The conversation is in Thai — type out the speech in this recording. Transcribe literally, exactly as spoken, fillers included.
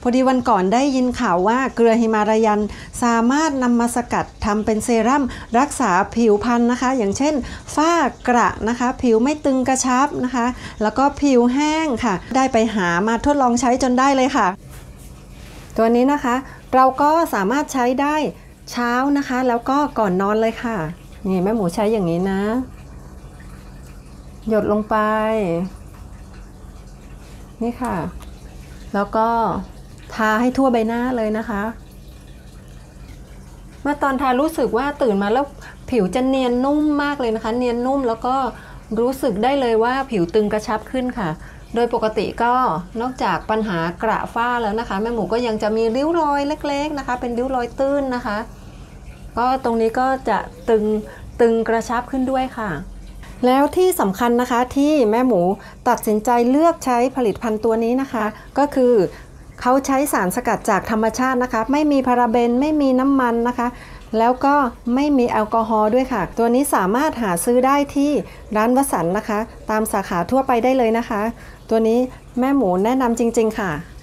อดีวันก่อนได้ยินข่าวว่าเกลือฮิมารายันสามารถนำมาสกัดทำเป็นเซรั่มรักษาผิวพรรณนะคะอย่างเช่นฝ้ากระนะคะผิวไม่ตึงกระชับนะคะแล้วก็ผิวแห้งค่ะได้ไปหามาทดลองใช้จนได้เลยค่ะตัวนี้นะคะเราก็สามารถใช้ได้เช้านะคะแล้วก็ก่อนนอนเลยค่ะนี่แม่หมูใช้อย่างนี้นะหยดลงไปนี่ค่ะแล้วก็ทาให้ทั่วใบหน้าเลยนะคะเมื่อตอนทารู้สึกว่าตื่นมาแล้วผิวจะเนียนนุ่มมากเลยนะคะเนียนนุ่มแล้วก็รู้สึกได้เลยว่าผิวตึงกระชับขึ้นค่ะโดยปกติก็นอกจากปัญหากระฝ้าแล้วนะคะแม่หมูก็ยังจะมีริ้วรอยเล็กๆนะคะเป็นริ้วรอยตื้นนะคะก็ตรงนี้ก็จะตึงตึงกระชับขึ้นด้วยค่ะแล้วที่สำคัญนะคะที่แม่หมูตัดสินใจเลือกใช้ผลิตภัณฑ์ตัวนี้นะคะก็คือเขาใช้สารสกัดจากธรรมชาตินะคะไม่มีพาราเบนไม่มีน้ำมันนะคะแล้วก็ไม่มีแอลกอฮอล์ด้วยค่ะตัวนี้สามารถหาซื้อได้ที่ร้านวสันต์นะคะตามสาขาทั่วไปได้เลยนะคะตัวนี้แม่หมูแนะนำจริงๆค่ะ